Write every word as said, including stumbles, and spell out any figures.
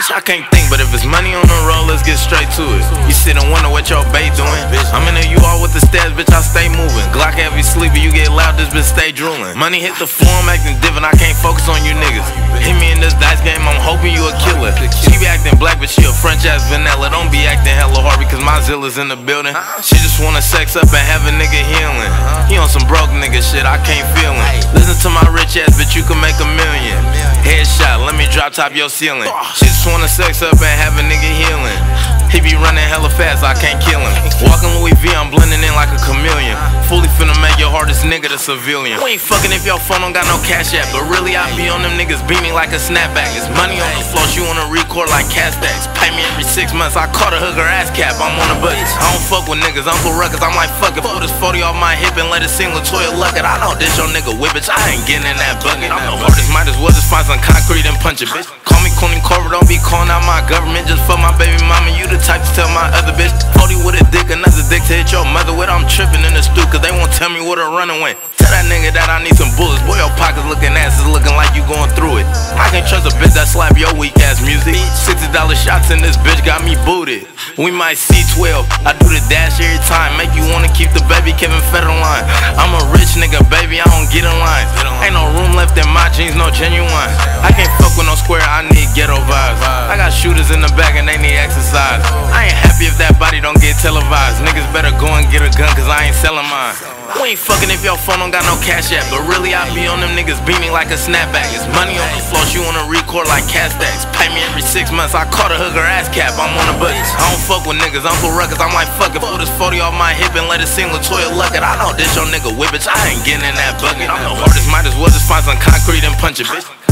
Bitch, I can't think, but if it's money on the roll, let's get straight to it. You sit and wonder what your bae doing. I'm in a U all with the stairs, bitch, I stay moving. Glock heavy sleepy, you get loud, this bitch stay drooling. Money hit the floor, I'm acting different, I can't focus on you niggas. Hit me in this dice game, I'm hoping you a killer. She be acting black, but she a French ass vanilla. Don't be acting hella hard because my Zilla's in the building. She just wanna sex up and have a nigga healing. He on some broke nigga shit, I can't feel him. Listen to my rich ass, bitch, you can make a million. Headshot, let me drop top your ceiling. She just wanna sex up and have a nigga healing. He be running hella fast, I can't kill him. Walking Louis V, I'm blending in like a chameleon. Fully finna make your hardest nigga the civilian. We ain't fucking if your phone don't got no cash app, but really I be on them niggas beaming like a snapback. It's money on the floor, you wanna record like Castax. Pay me every six months, I caught a hooker ass cap, I'm on the budget. I don't fuck with niggas, Uncle Ruckus, I'm like fuck it. Pull this forty off my hip and let it sing Latoya Luckett. I know this your nigga whip, bitch, I ain't getting in that bucket. I'm the hardest, might as well just find some concrete and punch it, bitch. Call me Cooney Corver, don't be calling out my government. Just fuck my baby mama, you the type to tell my other bitch. forty with a dick, another dick to hit your mother with. I'm tripping in the stoop, cause they won't tell me where to run away. Tell that nigga that I need some bullets. Boy, your pockets looking ass is looking like you going through it. I can't trust a bitch that slap your weak ass music. sixty dollar shots in this bitch got me booted. We might see twelve, I do the dash every time. Make you wanna keep the baby Kevin Federline. I'm a rich nigga, baby, I don't get in line. Ain't no room left in my jeans, no genuine. I can't fuck with no square, I need ghetto vibes. I got shooters in the back and they need exercise. I ain't happy if that body don't get televised. Niggas better go and get a gun cause I ain't selling mine. We ain't fucking if your phone don't got no cash app, but really I be on them niggas beaming like a snapback. It's money on the floor, you wanna record like Castax. Pay me every six months, I caught a hooker ass cap, I'm on the budget. I don't fuck with niggas, Uncle Ruckus, I'm like fuck it. Pull this forty off my hip and let it sing Latoya Luckett. I know this your nigga whip, bitch, I ain't getting in that bucket. I'm the hardest, might as well just find some concrete and punch it, bitch.